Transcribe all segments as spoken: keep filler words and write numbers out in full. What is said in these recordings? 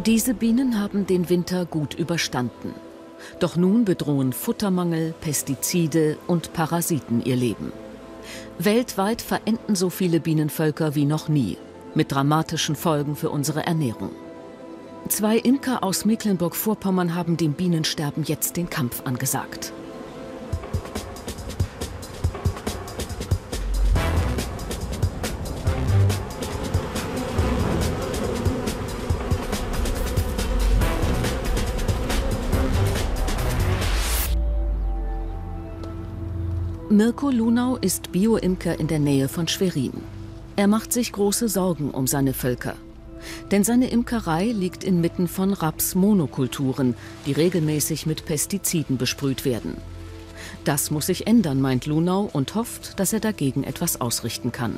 Diese Bienen haben den Winter gut überstanden. Doch nun bedrohen Futtermangel, Pestizide und Parasiten ihr Leben. Weltweit verenden so viele Bienenvölker wie noch nie, mit dramatischen Folgen für unsere Ernährung. Zwei Imker aus Mecklenburg-Vorpommern haben dem Bienensterben jetzt den Kampf angesagt. Mirko Lunau ist Bio-Imker in der Nähe von Schwerin. Er macht sich große Sorgen um seine Völker. Denn seine Imkerei liegt inmitten von Raps-Monokulturen, die regelmäßig mit Pestiziden besprüht werden. Das muss sich ändern, meint Lunau, und hofft, dass er dagegen etwas ausrichten kann.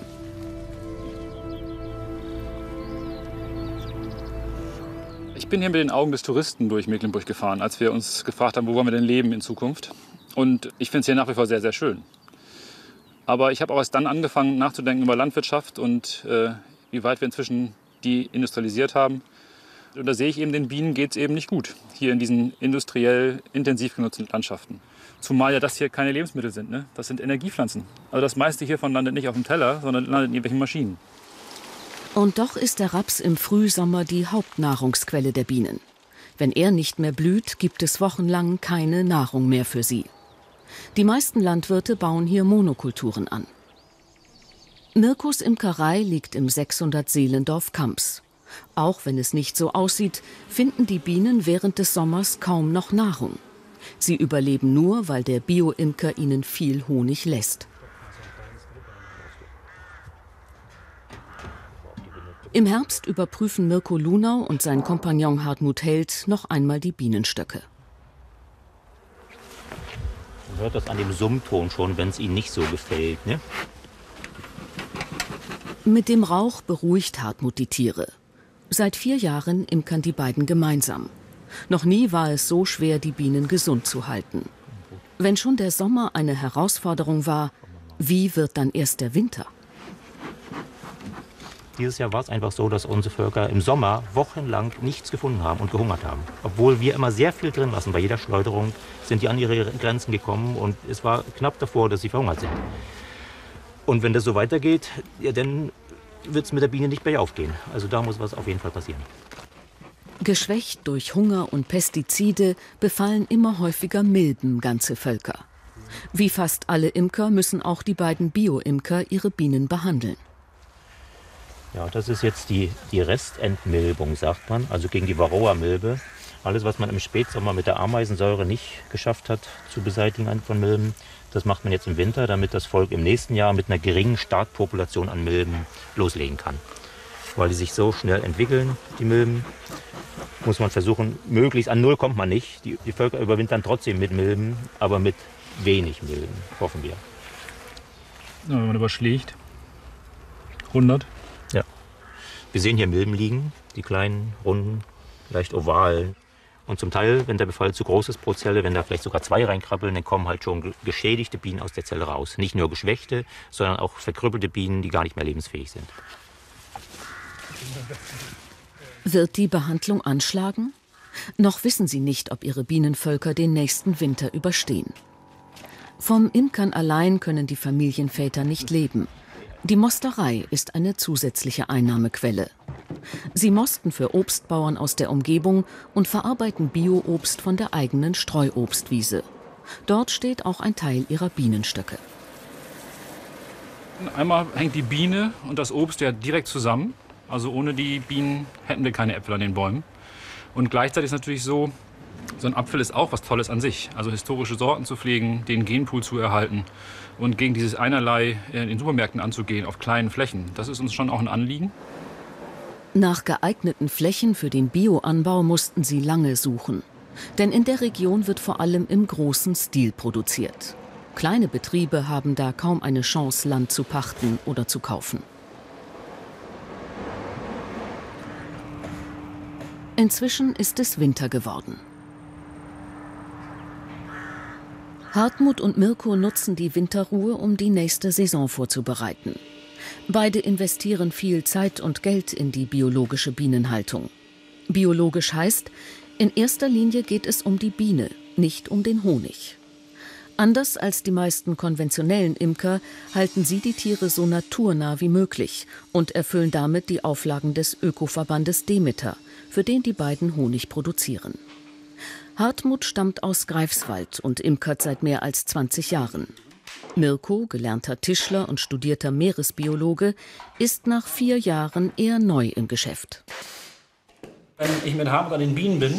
Ich bin hier mit den Augen des Touristen durch Mecklenburg gefahren, als wir uns gefragt haben, wo wollen wir denn leben in Zukunft. Und ich finde es hier nach wie vor sehr, sehr schön. Aber ich habe auch erst dann angefangen nachzudenken über Landwirtschaft und äh, wie weit wir inzwischen die industrialisiert haben. Und da sehe ich eben, den Bienen geht es eben nicht gut, hier in diesen industriell intensiv genutzten Landschaften. Zumal ja das hier keine Lebensmittel sind, ne? Das sind Energiepflanzen. Also das meiste hiervon landet nicht auf dem Teller, sondern landet in irgendwelchen Maschinen. Und doch ist der Raps im Frühsommer die Hauptnahrungsquelle der Bienen. Wenn er nicht mehr blüht, gibt es wochenlang keine Nahrung mehr für sie. Die meisten Landwirte bauen hier Monokulturen an. Mirkos Imkerei liegt im sechshundert Seelendorf Kamps. Auch wenn es nicht so aussieht, finden die Bienen während des Sommers kaum noch Nahrung. Sie überleben nur, weil der Bio-Imker ihnen viel Honig lässt. Im Herbst überprüfen Mirko Lunau und sein Kompagnon Hartmut Held noch einmal die Bienenstöcke. Man hört das an dem Summton schon, wenn es ihnen nicht so gefällt, ne? Mit dem Rauch beruhigt Hartmut die Tiere. Seit vier Jahren imkern die beiden gemeinsam. Noch nie war es so schwer, die Bienen gesund zu halten. Wenn schon der Sommer eine Herausforderung war, wie wird dann erst der Winter? Dieses Jahr war es einfach so, dass unsere Völker im Sommer wochenlang nichts gefunden haben und gehungert haben. Obwohl wir immer sehr viel drin lassen. Bei jeder Schleuderung sind die an ihre Grenzen gekommen und es war knapp davor, dass sie verhungert sind. Und wenn das so weitergeht, ja, dann wird es mit der Biene nicht mehr aufgehen. Also da muss was auf jeden Fall passieren. Geschwächt durch Hunger und Pestizide befallen immer häufiger Milben ganze Völker. Wie fast alle Imker müssen auch die beiden Bio-Imker ihre Bienen behandeln. Ja, das ist jetzt die, die Restentmilbung, sagt man, also gegen die Varroa-Milbe. Alles, was man im Spätsommer mit der Ameisensäure nicht geschafft hat zu beseitigen von Milben, das macht man jetzt im Winter, damit das Volk im nächsten Jahr mit einer geringen Startpopulation an Milben loslegen kann. Weil die sich so schnell entwickeln, die Milben, muss man versuchen, möglichst an Null kommt man nicht. Die, die Völker überwintern trotzdem mit Milben, aber mit wenig Milben, hoffen wir. Ja, wenn man überschlägt, hundert. Ja. Wir sehen hier Milben liegen, die kleinen, runden, leicht ovalen. Und zum Teil, wenn der Befall zu groß ist pro Zelle, wenn da vielleicht sogar zwei reinkrabbeln, dann kommen halt schon geschädigte Bienen aus der Zelle raus. Nicht nur geschwächte, sondern auch verkrüppelte Bienen, die gar nicht mehr lebensfähig sind. Wird die Behandlung anschlagen? Noch wissen sie nicht, ob ihre Bienenvölker den nächsten Winter überstehen. Vom Imkern allein können die Familienväter nicht leben. Die Mosterei ist eine zusätzliche Einnahmequelle. Sie mosten für Obstbauern aus der Umgebung und verarbeiten Bio-Obst von der eigenen Streuobstwiese. Dort steht auch ein Teil ihrer Bienenstöcke. Einmal hängt die Biene und das Obst ja direkt zusammen. Also ohne die Bienen hätten wir keine Äpfel an den Bäumen. Und gleichzeitig ist es natürlich so, so ein Apfel ist auch was Tolles an sich. Also historische Sorten zu pflegen, den Genpool zu erhalten und gegen dieses Einerlei in den Supermärkten anzugehen auf kleinen Flächen. Das ist uns schon auch ein Anliegen. Nach geeigneten Flächen für den Bioanbau mussten sie lange suchen. Denn in der Region wird vor allem im großen Stil produziert. Kleine Betriebe haben da kaum eine Chance, Land zu pachten oder zu kaufen. Inzwischen ist es Winter geworden. Hartmut und Mirko nutzen die Winterruhe, um die nächste Saison vorzubereiten. Beide investieren viel Zeit und Geld in die biologische Bienenhaltung. Biologisch heißt, in erster Linie geht es um die Biene, nicht um den Honig. Anders als die meisten konventionellen Imker halten sie die Tiere so naturnah wie möglich und erfüllen damit die Auflagen des Ökoverbandes Demeter, für den die beiden Honig produzieren. Hartmut stammt aus Greifswald und imkert seit mehr als zwanzig Jahren. Mirko, gelernter Tischler und studierter Meeresbiologe, ist nach vier Jahren eher neu im Geschäft. Wenn ich mit Hartmut an den Bienen bin,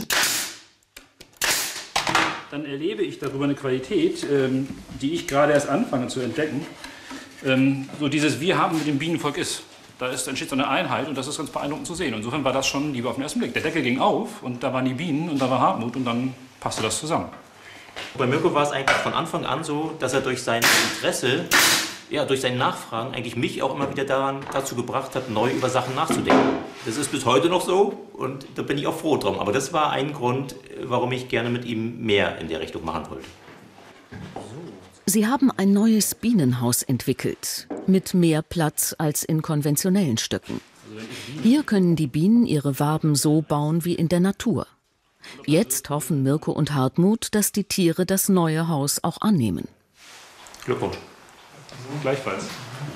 dann erlebe ich darüber eine Qualität, ähm, die ich gerade erst anfange zu entdecken. Ähm, so dieses Wir haben mit dem Bienenvolk ist. Da ist, entsteht so eine Einheit und das ist ganz beeindruckend zu sehen. Insofern war das schon Liebe auf den ersten Blick. Der Deckel ging auf und da waren die Bienen und da war Hartmut und dann passte das zusammen. Bei Mirko war es eigentlich von Anfang an so, dass er durch sein Interesse, ja, durch sein Nachfragen eigentlich mich auch immer wieder daran, dazu gebracht hat, neu über Sachen nachzudenken. Das ist bis heute noch so und da bin ich auch froh drum. Aber das war ein Grund, warum ich gerne mit ihm mehr in der Richtung machen wollte. Sie haben ein neues Bienenhaus entwickelt, mit mehr Platz als in konventionellen Stöcken. Hier können die Bienen ihre Waben so bauen wie in der Natur. Jetzt hoffen Mirko und Hartmut, dass die Tiere das neue Haus auch annehmen. Glückwunsch. Gleichfalls.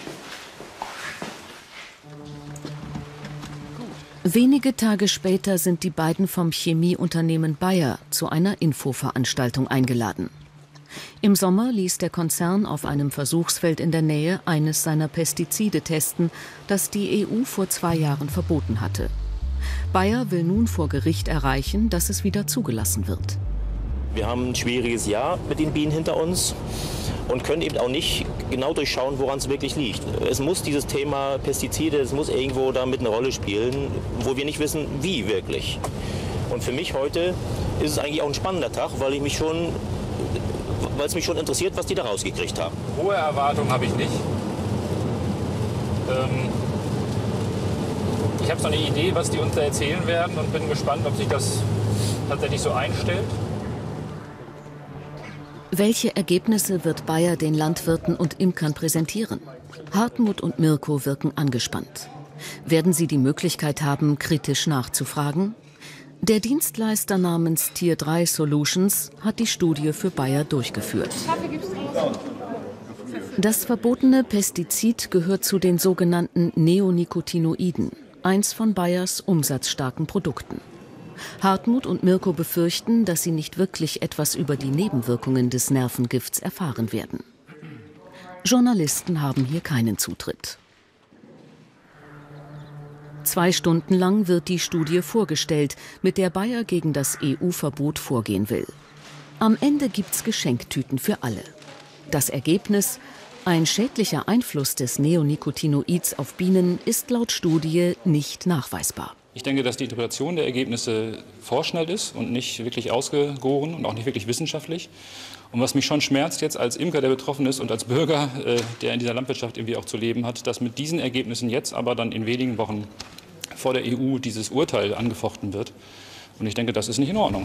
Wenige Tage später sind die beiden vom Chemieunternehmen Bayer zu einer Infoveranstaltung eingeladen. Im Sommer ließ der Konzern auf einem Versuchsfeld in der Nähe eines seiner Pestizide testen, das die E U vor zwei Jahren verboten hatte. Bayer will nun vor Gericht erreichen, dass es wieder zugelassen wird. Wir haben ein schwieriges Jahr mit den Bienen hinter uns und können eben auch nicht genau durchschauen, woran es wirklich liegt. Es muss dieses Thema Pestizide, es muss irgendwo damit eine Rolle spielen, wo wir nicht wissen, wie wirklich. Und für mich heute ist es eigentlich auch ein spannender Tag, weil ich mich schon, weil es mich schon interessiert, was die da rausgekriegt haben. Hohe Erwartungen habe ich nicht. Ähm ich habe so eine Idee, was die uns da erzählen werden und bin gespannt, ob sich das tatsächlich so einstellt. Welche Ergebnisse wird Bayer den Landwirten und Imkern präsentieren? Hartmut und Mirko wirken angespannt. Werden sie die Möglichkeit haben, kritisch nachzufragen? Der Dienstleister namens Tier drei Solutions hat die Studie für Bayer durchgeführt. Das verbotene Pestizid gehört zu den sogenannten Neonicotinoiden, eins von Bayers umsatzstarken Produkten. Hartmut und Mirko befürchten, dass sie nicht wirklich etwas über die Nebenwirkungen des Nervengifts erfahren werden. Journalisten haben hier keinen Zutritt. Zwei Stunden lang wird die Studie vorgestellt, mit der Bayer gegen das E U-Verbot vorgehen will. Am Ende gibt's Geschenktüten für alle. Das Ergebnis: ein schädlicher Einfluss des Neonicotinoids auf Bienen ist laut Studie nicht nachweisbar. Ich denke, dass die Interpretation der Ergebnisse vorschnell ist und nicht wirklich ausgegoren und auch nicht wirklich wissenschaftlich. Und was mich schon schmerzt jetzt als Imker, der betroffen ist, und als Bürger, äh, der in dieser Landwirtschaft irgendwie auch zu leben hat, dass mit diesen Ergebnissen jetzt aber dann in wenigen Wochen vor der E U dieses Urteil angefochten wird. Und ich denke, das ist nicht in Ordnung.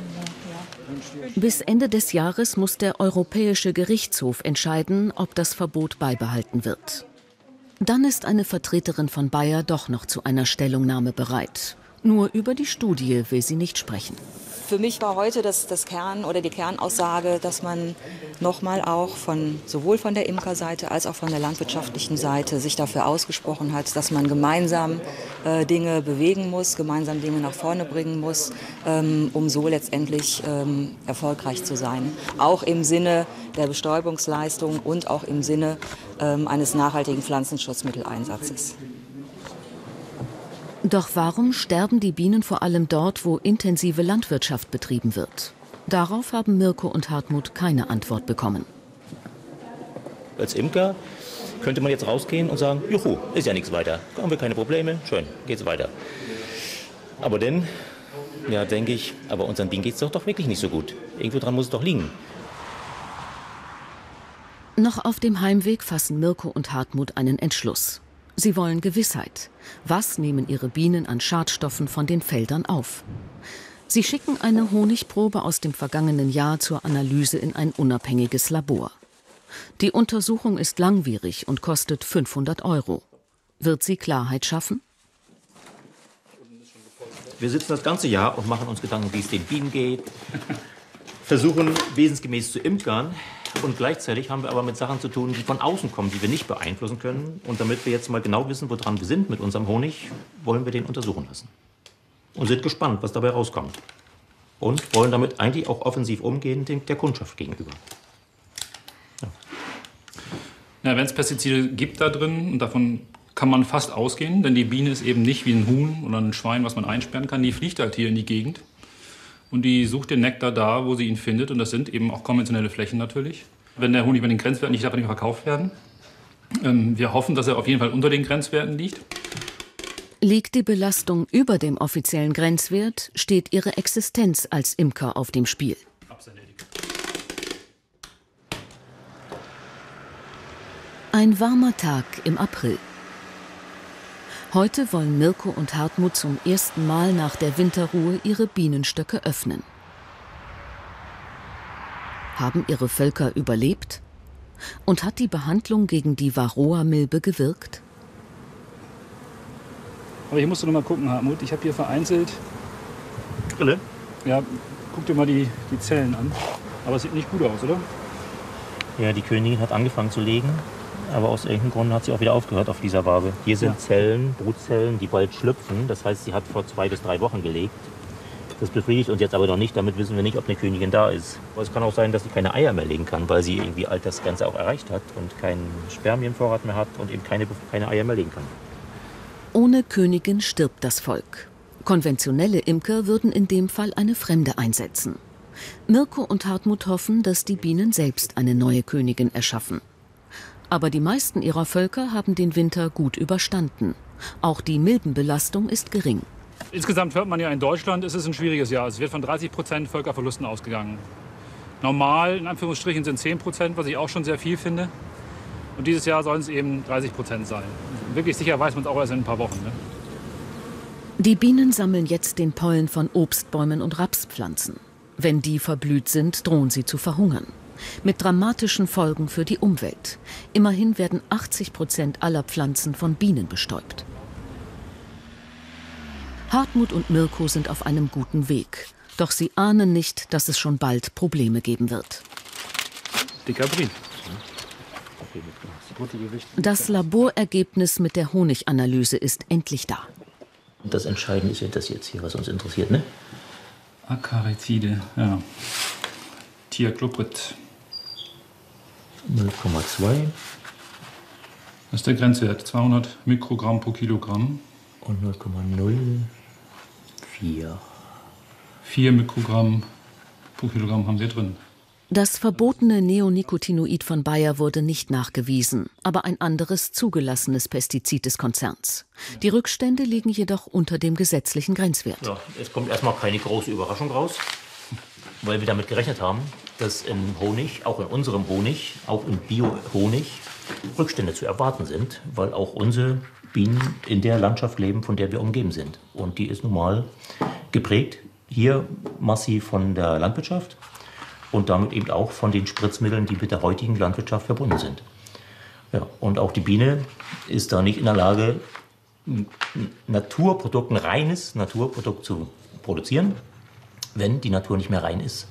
Bis Ende des Jahres muss der Europäische Gerichtshof entscheiden, ob das Verbot beibehalten wird. Dann ist eine Vertreterin von Bayer doch noch zu einer Stellungnahme bereit. Nur über die Studie will sie nicht sprechen. Für mich war heute das, das Kern oder die Kernaussage, dass man nochmal auch von, sowohl von der Imkerseite als auch von der landwirtschaftlichen Seite sich dafür ausgesprochen hat, dass man gemeinsam äh, Dinge bewegen muss, gemeinsam Dinge nach vorne bringen muss, ähm, um so letztendlich ähm, erfolgreich zu sein. Auch im Sinne der Bestäubungsleistung und auch im Sinne ähm, eines nachhaltigen Pflanzenschutzmitteleinsatzes. Doch warum sterben die Bienen vor allem dort, wo intensive Landwirtschaft betrieben wird? Darauf haben Mirko und Hartmut keine Antwort bekommen. Als Imker könnte man jetzt rausgehen und sagen, juhu, ist ja nichts weiter, haben wir keine Probleme, schön, geht's weiter. Aber dann, ja, denke ich, aber unseren Bienen geht's doch, doch wirklich nicht so gut. Irgendwo dran muss es doch liegen. Noch auf dem Heimweg fassen Mirko und Hartmut einen Entschluss. Sie wollen Gewissheit. Was nehmen ihre Bienen an Schadstoffen von den Feldern auf? Sie schicken eine Honigprobe aus dem vergangenen Jahr zur Analyse in ein unabhängiges Labor. Die Untersuchung ist langwierig und kostet fünfhundert Euro. Wird sie Klarheit schaffen? Wir sitzen das ganze Jahr und machen uns Gedanken, wie es den Bienen geht, versuchen wesensgemäß zu imkern und gleichzeitig haben wir aber mit Sachen zu tun, die von außen kommen, die wir nicht beeinflussen können. Und damit wir jetzt mal genau wissen, woran wir sind mit unserem Honig, wollen wir den untersuchen lassen. Und sind gespannt, was dabei rauskommt. Und wollen damit eigentlich auch offensiv umgehen der Kundschaft gegenüber. Ja. Ja, wenn es Pestizide gibt da drin, und davon kann man fast ausgehen, denn die Biene ist eben nicht wie ein Huhn oder ein Schwein, was man einsperren kann. Die fliegt halt hier in die Gegend und die sucht den Nektar da, wo sie ihn findet. Und das sind eben auch konventionelle Flächen natürlich. Wenn der Honig bei den Grenzwerten liegt, darf er nicht mehr verkauft werden. Ähm, wir hoffen, dass er auf jeden Fall unter den Grenzwerten liegt. Liegt die Belastung über dem offiziellen Grenzwert, steht ihre Existenz als Imker auf dem Spiel. Ein warmer Tag im April. Heute wollen Mirko und Hartmut zum ersten Mal nach der Winterruhe ihre Bienenstöcke öffnen. Haben ihre Völker überlebt? Und hat die Behandlung gegen die Varroa-Milbe gewirkt? Aber hier musst du noch mal gucken, Hartmut. Ich habe hier vereinzelt... Brille? Ja, guck dir mal die, die Zellen an. Aber es sieht nicht gut aus, oder? Ja, die Königin hat angefangen zu legen. Aber aus irgendeinem Grund hat sie auch wieder aufgehört auf dieser Wabe. Hier sind ja Zellen, Brutzellen, die bald schlüpfen. Das heißt, sie hat vor zwei bis drei Wochen gelegt. Das befriedigt uns jetzt aber noch nicht. Damit wissen wir nicht, ob eine Königin da ist. Aber es kann auch sein, dass sie keine Eier mehr legen kann, weil sie irgendwie Altersgrenze auch erreicht hat und keinen Spermienvorrat mehr hat und eben keine, keine Eier mehr legen kann. Ohne Königin stirbt das Volk. Konventionelle Imker würden in dem Fall eine Fremde einsetzen. Mirko und Hartmut hoffen, dass die Bienen selbst eine neue Königin erschaffen. Aber die meisten ihrer Völker haben den Winter gut überstanden. Auch die Milbenbelastung ist gering. Insgesamt hört man ja, in Deutschland ist es ein schwieriges Jahr. Es wird von dreißig Prozent Völkerverlusten ausgegangen. Normal, in Anführungsstrichen, sind zehn Prozent, was ich auch schon sehr viel finde. Und dieses Jahr sollen es eben dreißig Prozent sein. Wirklich sicher weiß man es auch erst in ein paar Wochen. Ne? Die Bienen sammeln jetzt den Pollen von Obstbäumen und Rapspflanzen. Wenn die verblüht sind, drohen sie zu verhungern. Mit dramatischen Folgen für die Umwelt. Immerhin werden achtzig Prozent aller Pflanzen von Bienen bestäubt. Hartmut und Mirko sind auf einem guten Weg. Doch sie ahnen nicht, dass es schon bald Probleme geben wird. Dicker Brief. Das Laborergebnis mit der Honiganalyse ist endlich da. Das Entscheidende ist ja das jetzt hier, was uns interessiert, ne? Akarizide, ja. Thiacloprid. null Komma zwei. Das ist der Grenzwert, zweihundert Mikrogramm pro Kilogramm. Und null Komma null vier. vier Mikrogramm pro Kilogramm haben wir drin. Das verbotene Neonicotinoid von Bayer wurde nicht nachgewiesen, aber ein anderes zugelassenes Pestizid des Konzerns. Die Rückstände liegen jedoch unter dem gesetzlichen Grenzwert. Ja, es kommt erstmal keine große Überraschung raus, weil wir damit gerechnet haben, dass im Honig, auch in unserem Honig, auch im Bio-Honig, Rückstände zu erwarten sind, weil auch unsere Bienen in der Landschaft leben, von der wir umgeben sind. Und die ist nun mal geprägt, hier massiv von der Landwirtschaft und damit eben auch von den Spritzmitteln, die mit der heutigen Landwirtschaft verbunden sind. Ja, und auch die Biene ist da nicht in der Lage, ein Naturprodukt, ein reines Naturprodukt zu produzieren, wenn die Natur nicht mehr rein ist.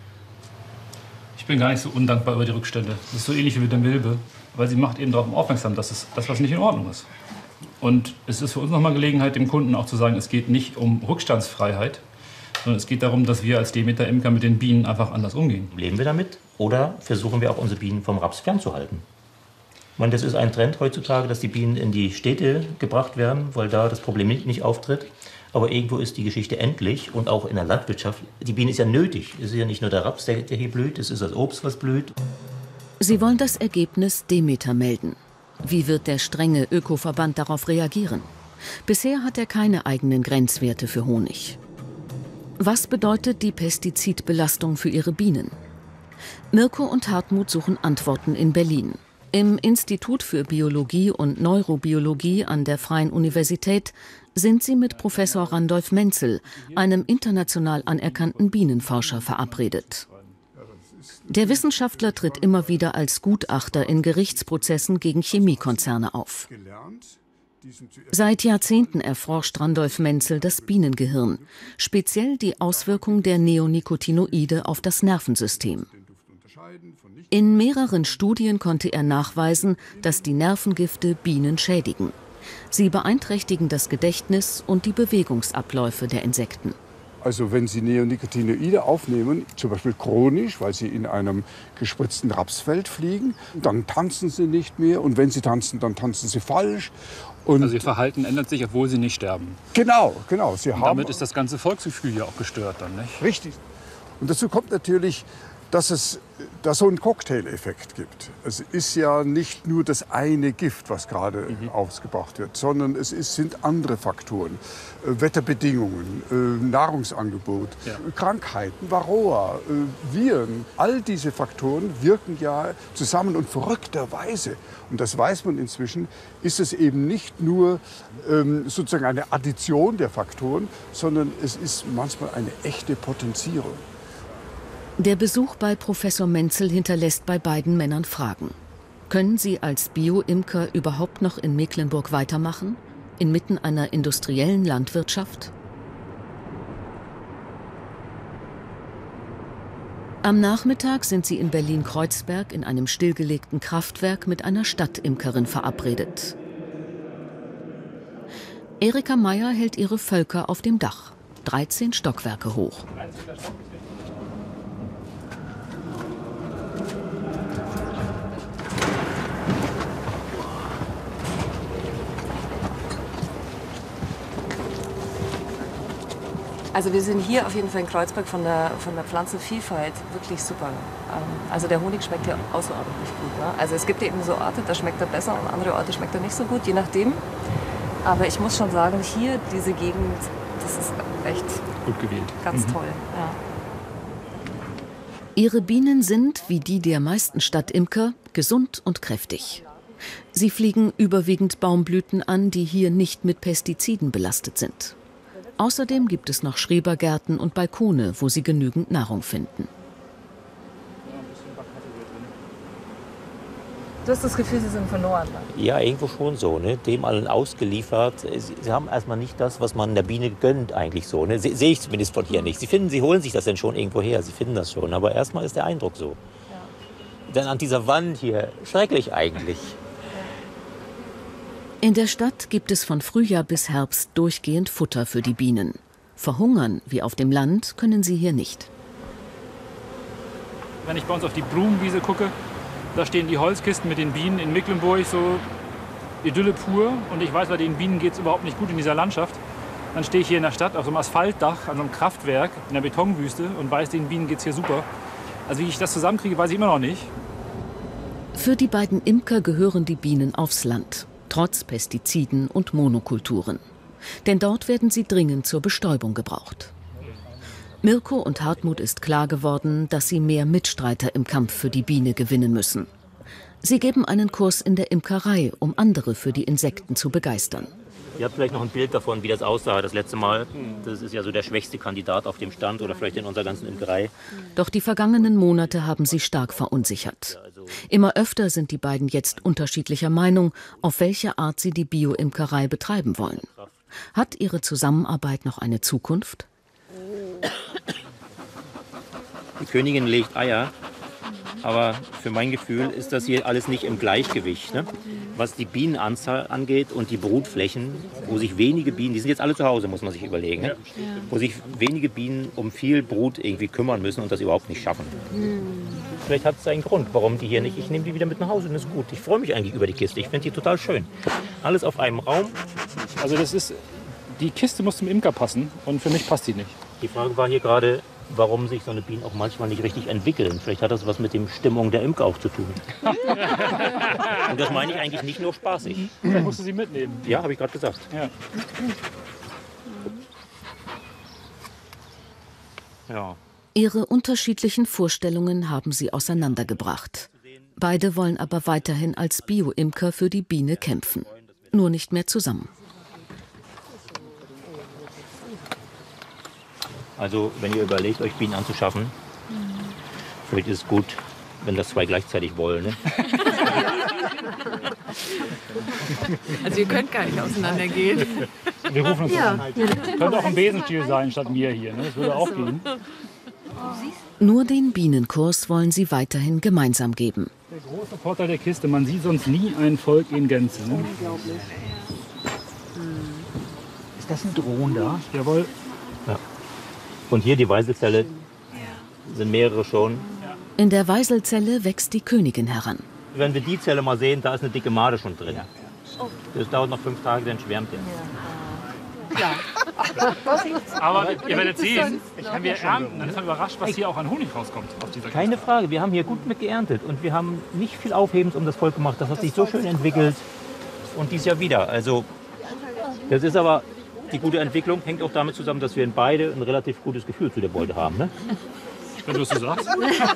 Ich bin gar nicht so undankbar über die Rückstände. Das ist so ähnlich wie mit der Milbe, weil sie macht eben darauf aufmerksam, dass es das, was nicht in Ordnung ist. Und es ist für uns nochmal Gelegenheit, dem Kunden auch zu sagen, es geht nicht um Rückstandsfreiheit, sondern es geht darum, dass wir als Demeter-Imker mit den Bienen einfach anders umgehen. Leben wir damit oder versuchen wir auch unsere Bienen vom Raps fernzuhalten? Ich meine, das ist ein Trend heutzutage, dass die Bienen in die Städte gebracht werden, weil da das Problem nicht auftritt. Aber irgendwo ist die Geschichte endlich und auch in der Landwirtschaft. Die Biene ist ja nötig. Es ist ja nicht nur der Raps, der, der hier blüht, es ist das Obst, was blüht. Sie wollen das Ergebnis Demeter melden. Wie wird der strenge Ökoverband darauf reagieren? Bisher hat er keine eigenen Grenzwerte für Honig. Was bedeutet die Pestizidbelastung für ihre Bienen? Mirko und Hartmut suchen Antworten in Berlin. Im Institut für Biologie und Neurobiologie an der Freien Universität sind sie mit Professor Randolph Menzel, einem international anerkannten Bienenforscher, verabredet. Der Wissenschaftler tritt immer wieder als Gutachter in Gerichtsprozessen gegen Chemiekonzerne auf. Seit Jahrzehnten erforscht Randolph Menzel das Bienengehirn, speziell die Auswirkung der Neonicotinoide auf das Nervensystem. In mehreren Studien konnte er nachweisen, dass die Nervengifte Bienen schädigen. Sie beeinträchtigen das Gedächtnis und die Bewegungsabläufe der Insekten. Also wenn Sie Neonicotinoide aufnehmen, zum Beispiel chronisch, weil Sie in einem gespritzten Rapsfeld fliegen, dann tanzen Sie nicht mehr. Und wenn Sie tanzen, dann tanzen Sie falsch. Und also Ihr Verhalten ändert sich, obwohl Sie nicht sterben. Genau, genau. Sie und haben damit ist das ganze Volksgefühl ja auch gestört dann, nicht? Richtig. Und dazu kommt natürlich, dass es da so einen Cocktaileffekt gibt. Es ist ja nicht nur das eine Gift, was gerade mhm. ausgebracht wird, sondern es ist, sind andere Faktoren. Äh, Wetterbedingungen, äh, Nahrungsangebot, ja. äh, Krankheiten, Varroa, äh, Viren. All diese Faktoren wirken ja zusammen und verrückterweise, und das weiß man inzwischen, ist es eben nicht nur ähm, sozusagen eine Addition der Faktoren, sondern es ist manchmal eine echte Potenzierung. Der Besuch bei Professor Menzel hinterlässt bei beiden Männern Fragen. Können sie als Bio-Imker überhaupt noch in Mecklenburg weitermachen? Inmitten einer industriellen Landwirtschaft? Am Nachmittag sind sie in Berlin-Kreuzberg in einem stillgelegten Kraftwerk mit einer Stadtimkerin verabredet. Erika Meyer hält ihre Völker auf dem Dach, dreizehn Stockwerke hoch. Also wir sind hier auf jeden Fall in Kreuzberg von der, von der Pflanzenvielfalt wirklich super. Also der Honig schmeckt hier außerordentlich gut. Ne? Also es gibt eben so Orte, da schmeckt er besser und andere Orte schmeckt er nicht so gut, je nachdem. Aber ich muss schon sagen, hier diese Gegend, das ist echt gut gewählt. Ganz mhm. toll. Ja. Ihre Bienen sind, wie die der meisten Stadtimker, gesund und kräftig. Sie fliegen überwiegend Baumblüten an, die hier nicht mit Pestiziden belastet sind. Außerdem gibt es noch Schrebergärten und Balkone, wo sie genügend Nahrung finden. Du hast das Gefühl, sie sind verloren. Ja, irgendwo schon so, ne? Dem allen ausgeliefert. Sie, sie haben erstmal nicht das, was man der Biene gönnt eigentlich so. Ne? Se, sehe ich zumindest von hier nicht. Sie finden, sie holen sich das dann schon irgendwo her. Sie finden das schon. Aber erstmal ist der Eindruck so. Ja. Denn an dieser Wand hier, schrecklich eigentlich. In der Stadt gibt es von Frühjahr bis Herbst durchgehend Futter für die Bienen. Verhungern, wie auf dem Land, können sie hier nicht. Wenn ich bei uns auf die Blumenwiese gucke, da stehen die Holzkisten mit den Bienen in Mecklenburg, so Idylle pur. Und ich weiß, bei den Bienen geht es überhaupt nicht gut in dieser Landschaft. Dann stehe ich hier in der Stadt auf so einem Asphaltdach, an so einem Kraftwerk, in der Betonwüste und weiß, den Bienen geht es hier super. Also wie ich das zusammenkriege, weiß ich immer noch nicht. Für die beiden Imker gehören die Bienen aufs Land. Trotz Pestiziden und Monokulturen. Denn dort werden sie dringend zur Bestäubung gebraucht. Mirko und Hartmut ist klar geworden, dass sie mehr Mitstreiter im Kampf für die Biene gewinnen müssen. Sie geben einen Kurs in der Imkerei, um andere für die Insekten zu begeistern. Ihr habt vielleicht noch ein Bild davon, wie das aussah das letzte Mal. Das ist ja so der schwächste Kandidat auf dem Stand oder vielleicht in unserer ganzen Imkerei. Doch die vergangenen Monate haben sie stark verunsichert. Immer öfter sind die beiden jetzt unterschiedlicher Meinung, auf welche Art sie die Bio-Imkerei betreiben wollen. Hat ihre Zusammenarbeit noch eine Zukunft? Die Königin legt Eier. Aber für mein Gefühl ist das hier alles nicht im Gleichgewicht. Ne? Was die Bienenanzahl angeht und die Brutflächen, wo sich wenige Bienen, die sind jetzt alle zu Hause, muss man sich überlegen, ne? Wo sich wenige Bienen um viel Brut irgendwie kümmern müssen und das überhaupt nicht schaffen. Mhm. Vielleicht hat es einen Grund, warum die hier nicht. Ich nehme die wieder mit nach Hause und das ist gut. Ich freue mich eigentlich über die Kiste. Ich finde die total schön. Alles auf einem Raum. Also das ist, die Kiste muss zum Imker passen und für mich passt die nicht. Die Frage war hier gerade, warum sich so eine Bienen auch manchmal nicht richtig entwickeln. Vielleicht hat das was mit der Stimmung der Imker auch zu tun. Und das meine ich eigentlich nicht nur spaßig. Dann musst du sie mitnehmen. Ja, habe ich gerade gesagt. Ja. Ja. Ihre unterschiedlichen Vorstellungen haben sie auseinandergebracht. Beide wollen aber weiterhin als Bio-Imker für die Biene kämpfen. Nur nicht mehr zusammen. Also, wenn ihr überlegt, euch Bienen anzuschaffen, mhm. vielleicht ist es gut, wenn das zwei gleichzeitig wollen. Ne? Also ihr könnt gar nicht auseinandergehen. Wir rufen uns ja. an. Könnte auch ein Besenstiel sein statt mir hier. Ne? Das würde auch gehen. Nur den Bienenkurs wollen sie weiterhin gemeinsam geben. Der große Vorteil der Kiste, man sieht sonst nie ein Volk in Gänze. Ne? Unglaublich. Ist das ein Drohnen da? Jawohl. Ja. Und hier die Weiselzelle sind mehrere schon. In der Weiselzelle wächst die Königin heran. Wenn wir die Zelle mal sehen, da ist eine dicke Made schon drin. Das dauert noch fünf Tage, dann schwärmt der. Aber ihr werdet sehen, wenn wir ernten, dann ist man überrascht, was hier auch an Honig rauskommt. Auf dieser Keine Frage, wir haben hier gut mit geerntet und wir haben nicht viel Aufhebens um das Volk gemacht. Das hat sich so schön entwickelt und dies Jahr wieder. Also das ist aber, die gute Entwicklung hängt auch damit zusammen, dass wir in beide ein relativ gutes Gefühl zu der Beute haben. Ne? Wenn du es so sagst.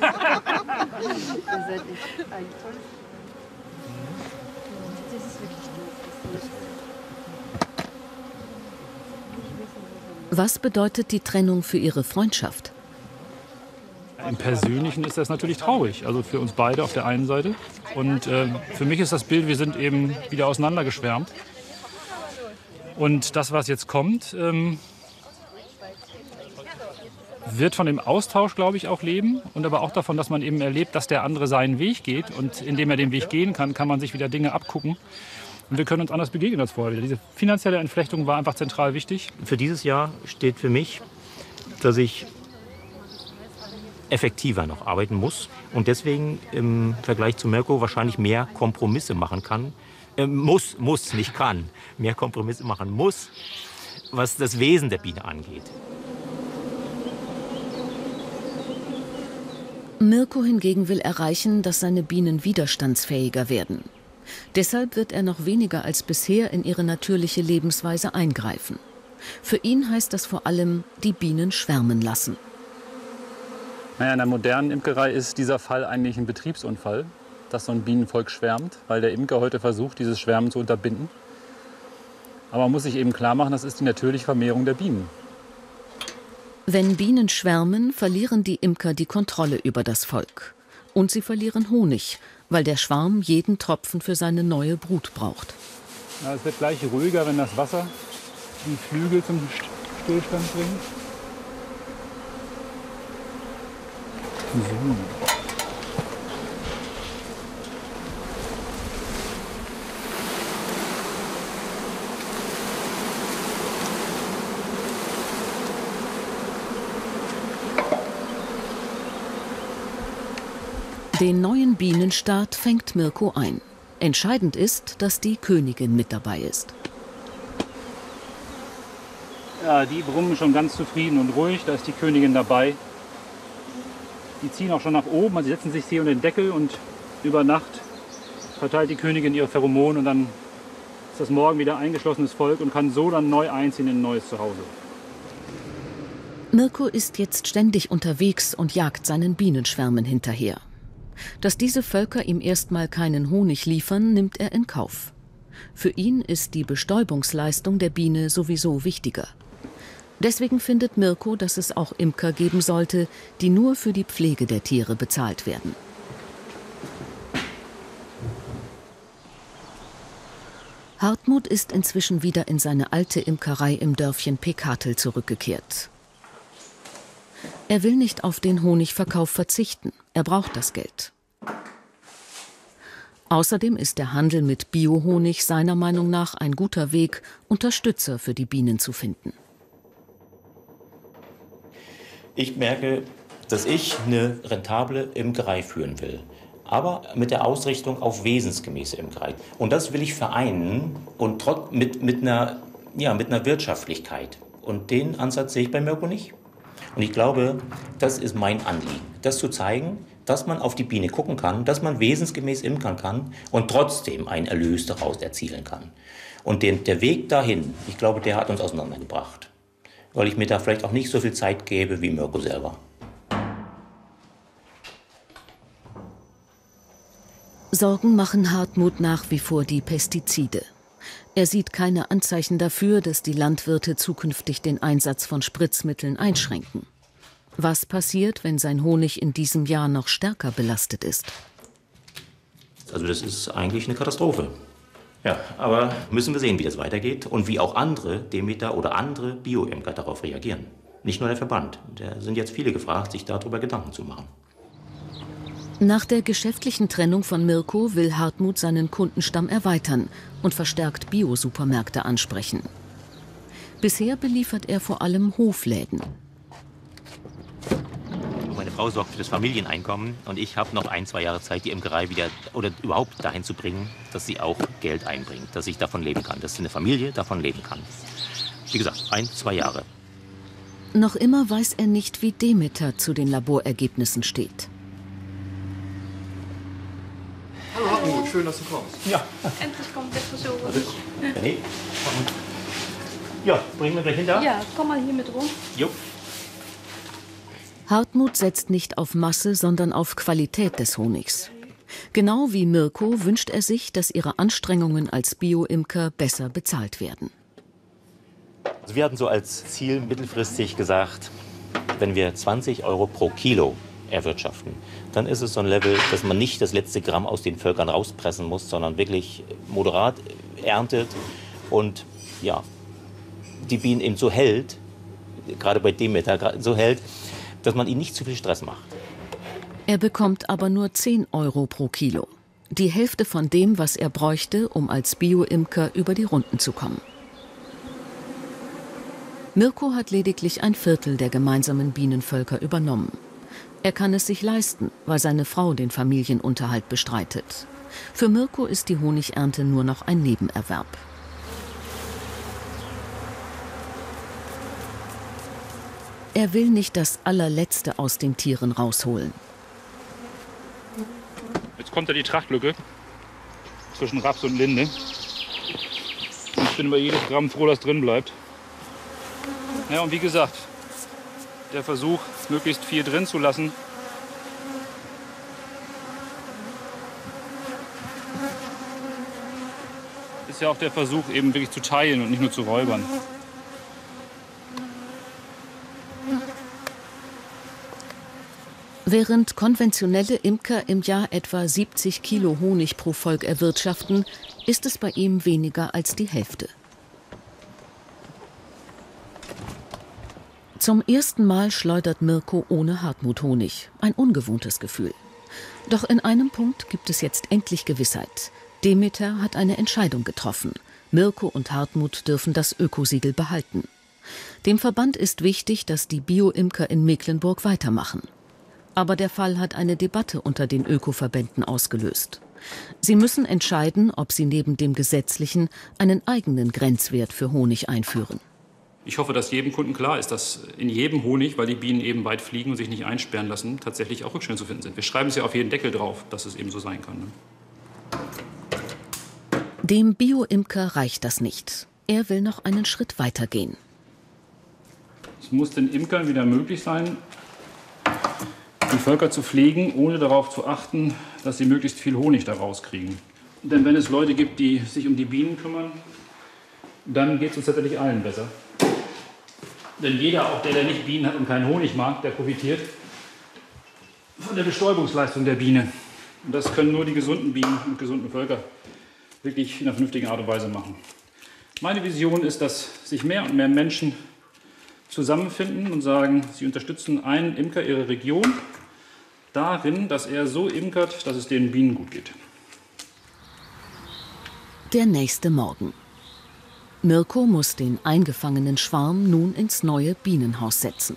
Was bedeutet die Trennung für ihre Freundschaft? Im Persönlichen ist das natürlich traurig. Also für uns beide auf der einen Seite. Und äh, für mich ist das Bild, wir sind eben wieder auseinandergeschwärmt. Und das, was jetzt kommt, ähm, wird von dem Austausch, glaube ich, auch leben. Und aber auch davon, dass man eben erlebt, dass der andere seinen Weg geht. Und indem er den Weg gehen kann, kann man sich wieder Dinge abgucken. Und wir können uns anders begegnen als vorher. Diese finanzielle Entflechtung war einfach zentral wichtig. Für dieses Jahr steht für mich, dass ich effektiver noch arbeiten muss und deswegen im Vergleich zu Mirko wahrscheinlich mehr Kompromisse machen kann. Äh, muss, muss, nicht kann. Mehr Kompromisse machen muss, was das Wesen der Biene angeht. Mirko hingegen will erreichen, dass seine Bienen widerstandsfähiger werden. Deshalb wird er noch weniger als bisher in ihre natürliche Lebensweise eingreifen. Für ihn heißt das vor allem, die Bienen schwärmen lassen. Naja, in der modernen Imkerei ist dieser Fall eigentlich ein Betriebsunfall, dass so ein Bienenvolk schwärmt, weil der Imker heute versucht, dieses Schwärmen zu unterbinden. Aber man muss sich eben klar machen, das ist die natürliche Vermehrung der Bienen. Wenn Bienen schwärmen, verlieren die Imker die Kontrolle über das Volk. Und sie verlieren Honig, weil der Schwarm jeden Tropfen für seine neue Brut braucht. Ja, es wird gleich ruhiger, wenn das Wasser die Flügel zum Stillstand bringt. So. Den neuen Bienenstaat fängt Mirko ein. Entscheidend ist, dass die Königin mit dabei ist. Ja, die brummen schon ganz zufrieden und ruhig. Da ist die Königin dabei. Die ziehen auch schon nach oben. Also sie setzen sich hier unter den Deckel und über Nacht verteilt die Königin ihre Pheromone und dann ist das morgen wieder eingeschlossenes Volk und kann so dann neu einziehen in ein neues Zuhause. Mirko ist jetzt ständig unterwegs und jagt seinen Bienenschwärmen hinterher. Dass diese Völker ihm erstmal keinen Honig liefern, nimmt er in Kauf. Für ihn ist die Bestäubungsleistung der Biene sowieso wichtiger. Deswegen findet Mirko, dass es auch Imker geben sollte, die nur für die Pflege der Tiere bezahlt werden. Hartmut ist inzwischen wieder in seine alte Imkerei im Dörfchen Pekatel zurückgekehrt. Er will nicht auf den Honigverkauf verzichten. Er braucht das Geld. Außerdem ist der Handel mit Biohonig seiner Meinung nach ein guter Weg, Unterstützer für die Bienen zu finden. Ich merke, dass ich eine rentable Imkerei führen will, aber mit der Ausrichtung auf wesensgemäße Imkerei. Und das will ich vereinen und trotz, mit, mit, einer, ja, mit einer Wirtschaftlichkeit. Und den Ansatz sehe ich bei Mirko nicht. Und ich glaube, das ist mein Anliegen, das zu zeigen, dass man auf die Biene gucken kann, dass man wesensgemäß imkern kann und trotzdem einen Erlös daraus erzielen kann. Und den, der Weg dahin, ich glaube, der hat uns auseinandergebracht, weil ich mir da vielleicht auch nicht so viel Zeit gebe wie Mirko selber. Sorgen machen Hartmut nach wie vor die Pestizide. Er sieht keine Anzeichen dafür, dass die Landwirte zukünftig den Einsatz von Spritzmitteln einschränken. Was passiert, wenn sein Honig in diesem Jahr noch stärker belastet ist? Also das ist eigentlich eine Katastrophe. Ja, aber müssen wir sehen, wie das weitergeht und wie auch andere Demeter oder andere Bio-Imker darauf reagieren. Nicht nur der Verband. Da sind jetzt viele gefragt, sich darüber Gedanken zu machen. Nach der geschäftlichen Trennung von Mirko will Hartmut seinen Kundenstamm erweitern und verstärkt Bio-Supermärkte ansprechen. Bisher beliefert er vor allem Hofläden. Meine Frau sorgt für das Familieneinkommen und ich habe noch ein, zwei Jahre Zeit, die Imkerei wieder oder überhaupt dahin zu bringen, dass sie auch Geld einbringt, dass ich davon leben kann, dass eine Familie davon leben kann. Wie gesagt, ein, zwei Jahre. Noch immer weiß er nicht, wie Demeter zu den Laborergebnissen steht. Hallo Hartmut, schön, dass du kommst. Ja. Endlich kommt der Friseur. Hey. Ja, bringen wir gleich hinter. Ja, komm mal hier mit rum. Jo. Hartmut setzt nicht auf Masse, sondern auf Qualität des Honigs. Genau wie Mirko wünscht er sich, dass ihre Anstrengungen als Bio-Imker besser bezahlt werden. Also wir hatten so als Ziel mittelfristig gesagt, wenn wir zwanzig Euro pro Kilo erwirtschaften, dann ist es so ein Level, dass man nicht das letzte Gramm aus den Völkern rauspressen muss, sondern wirklich moderat erntet und ja, die Bienen eben so hält, gerade bei Demeter so hält, dass man ihnen nicht zu viel Stress macht. Er bekommt aber nur zehn Euro pro Kilo. Die Hälfte von dem, was er bräuchte, um als Bio-Imker über die Runden zu kommen. Mirko hat lediglich ein Viertel der gemeinsamen Bienenvölker übernommen. Er kann es sich leisten, weil seine Frau den Familienunterhalt bestreitet. Für Mirko ist die Honigernte nur noch ein Nebenerwerb. Er will nicht das Allerletzte aus den Tieren rausholen. Jetzt kommt ja die Trachtlücke zwischen Raps und Linde. Und ich bin über jedes Gramm froh, dass drin bleibt. Ja, und wie gesagt, der Versuch, möglichst viel drin zu lassen, ist ja auch der Versuch, eben wirklich zu teilen und nicht nur zu räubern. Während konventionelle Imker im Jahr etwa siebzig Kilo Honig pro Volk erwirtschaften, ist es bei ihm weniger als die Hälfte. Zum ersten Mal schleudert Mirko ohne Hartmut Honig. Ein ungewohntes Gefühl. Doch in einem Punkt gibt es jetzt endlich Gewissheit. Demeter hat eine Entscheidung getroffen. Mirko und Hartmut dürfen das Ökosiegel behalten. Dem Verband ist wichtig, dass die Bio-Imker in Mecklenburg weitermachen. Aber der Fall hat eine Debatte unter den Ökoverbänden ausgelöst. Sie müssen entscheiden, ob sie neben dem gesetzlichen einen eigenen Grenzwert für Honig einführen. Ich hoffe, dass jedem Kunden klar ist, dass in jedem Honig, weil die Bienen eben weit fliegen und sich nicht einsperren lassen, tatsächlich auch Rückstände zu finden sind. Wir schreiben es ja auf jeden Deckel drauf, dass es eben so sein kann. Ne? Dem Bio-Imker reicht das nicht. Er will noch einen Schritt weiter gehen. Es muss den Imkern wieder möglich sein, die Völker zu pflegen, ohne darauf zu achten, dass sie möglichst viel Honig daraus kriegen. Denn wenn es Leute gibt, die sich um die Bienen kümmern, dann geht es uns tatsächlich allen besser. Denn jeder, auch der, der nicht Bienen hat und keinen Honig mag, der profitiert von der Bestäubungsleistung der Biene. Und das können nur die gesunden Bienen und gesunden Völker wirklich in einer vernünftigen Art und Weise machen. Meine Vision ist, dass sich mehr und mehr Menschen zusammenfinden und sagen, sie unterstützen einen Imker ihrer Region darin, dass er so imkert, dass es den Bienen gut geht. Der nächste Morgen. Mirko muss den eingefangenen Schwarm nun ins neue Bienenhaus setzen.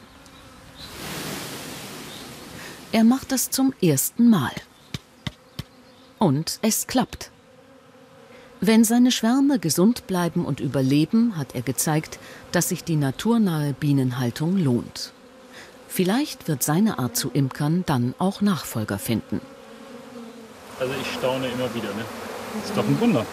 Er macht das zum ersten Mal. Und es klappt. Wenn seine Schwärme gesund bleiben und überleben, hat er gezeigt, dass sich die naturnahe Bienenhaltung lohnt. Vielleicht wird seine Art zu imkern dann auch Nachfolger finden. Also ich staune immer wieder, ne? Das ist doch ein Wunder.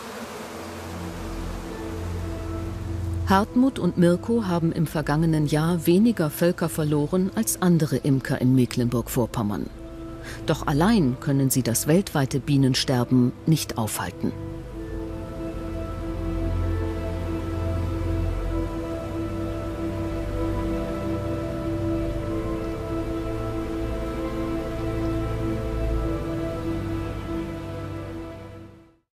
Hartmut und Mirko haben im vergangenen Jahr weniger Völker verloren als andere Imker in Mecklenburg-Vorpommern. Doch allein können sie das weltweite Bienensterben nicht aufhalten.